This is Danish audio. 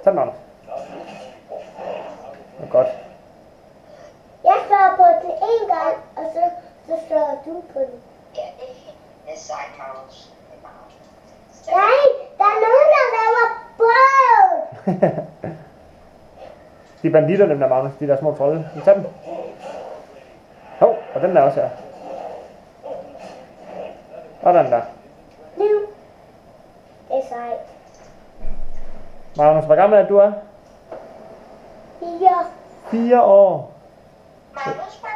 Sådan, Magnus. Det er godt. Jeg slår på den en gang, og så slår du på den. Ja, det er sejt, Magnus. Nej, der er nogen, der laver brød. De banditter, dem der, Magnus, de der små trolde. Vi tager dem. Hov, og den der også her. Og den der. Nu. Det er sejt. Magnus, hvor gammel er du? 4. 4 år. Magnus,